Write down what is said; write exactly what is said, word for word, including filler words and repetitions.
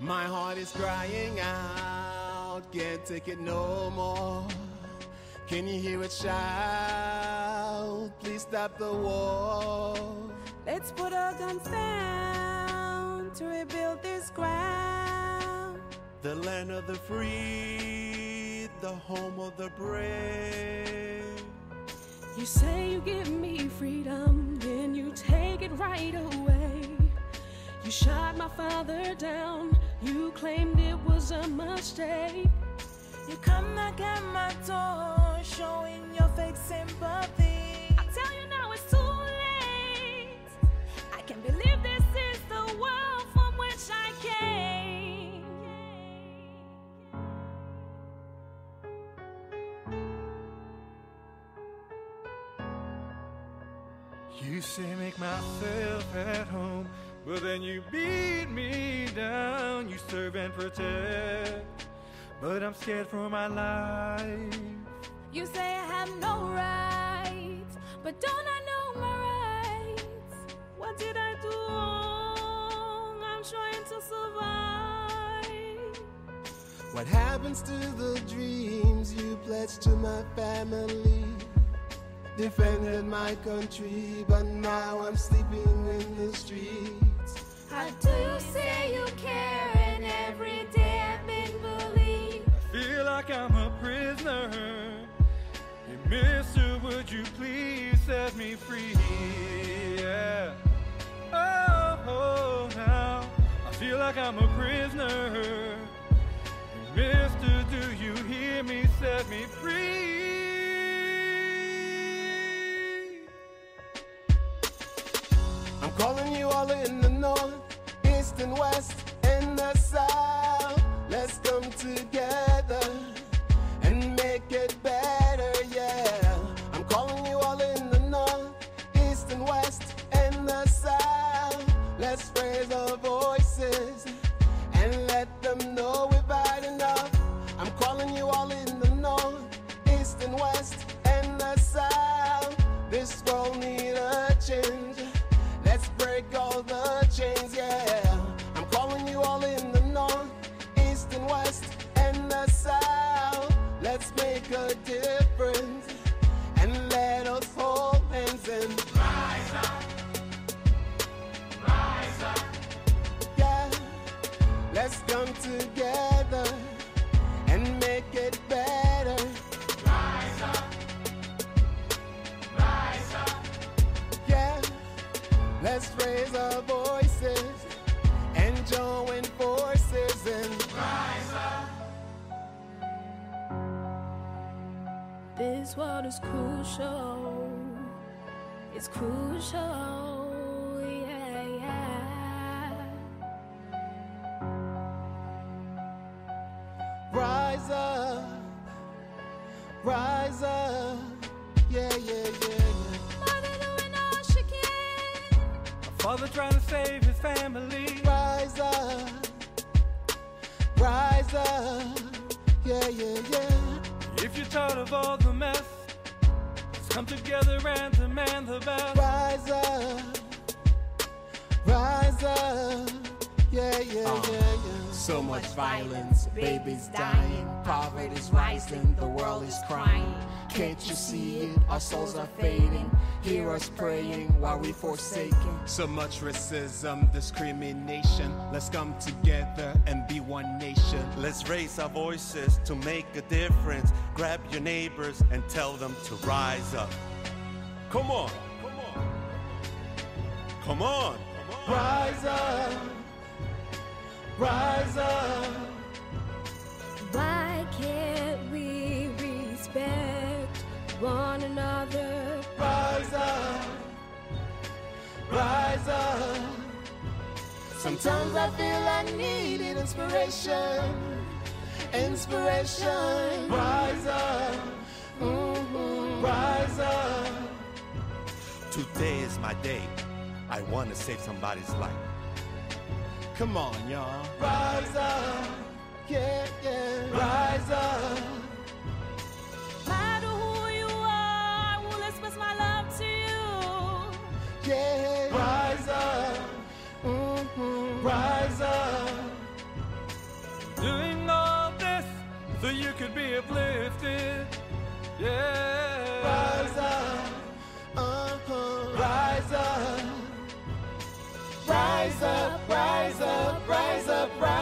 My heart is crying out, can't take it no more. Can you hear it shout? Please stop the war. Let's put our guns down to rebuild this ground. The land of the free, the home of the brave. You say you give me freedom, then you take it right away. You shot my father down, you claimed it was a mistake. You come knock at my door, showing your fake sympathy. I tell you now it's too late. I can't believe this is the world from which I came. You say make myself at home, but then you beat me down. You serve and protect, but I'm scared for my life. You say I have no rights, but don't I know my rights? What did I do wrong? I'm trying to survive. What happens to the dreams you pledged to my family? Defended my country, but now I'm sleeping in the streets. How do you say you care and every day I've been bullied? I feel like I'm a prisoner. Hey, mister, would you please set me free? Yeah. Oh, oh, now I feel like I'm a prisoner. Hey, mister, do you hear me? Set me free. I'm calling you all in the north, east and west, and the south. Let's come together and make it better, yeah. I'm calling you all in the north, east and west, and the south. Let's raise our voices and let them know we've had enough. I'm calling you all in the north, east and west, and the south. This world needs a change. Let's break all the chains, yeah. I'm calling you all in the north, east and west, and the south. Let's make a difference and let us hold hands and rise up, rise up. Yeah, let's come together and make it better. Rise up, rise up. Yeah, let's raise our voices and join forces and rise up. This world is crucial. It's crucial, yeah, yeah. rise up, rise up, yeah, yeah, yeah, yeah. Mother doing all she can. Father trying to save his family. Rise up, rise up, yeah, yeah, yeah. If you're tired of all the mess, let's come together and demand the best. Rise up, rise up, yeah, yeah, Uh. yeah, yeah. So much violence, babies dying, poverty's rising, the world is crying. Can't you see it? Our souls are fading. Hear us praying while we forsaken. So much racism, discrimination. Let's come together and be one nation. Let's raise our voices to make a difference. Grab your neighbors and tell them to rise up. Come on. Come on. Come on. Rise up, rise up. Why can't we respect one another? Rise up, rise up. Sometimes I feel I needed inspiration, inspiration. Rise up, mm-hmm. Rise up. Today is my day. I want to save somebody's life. Come on, y'all. Rise up, yeah, yeah. Rise up. No matter who you are, I will express my love to you. Yeah, rise up, mm-hmm. Rise up. you could be uplifted. Yeah. Rise up, uh-huh. Rise up. Rise up, rise up, rise up, rise up.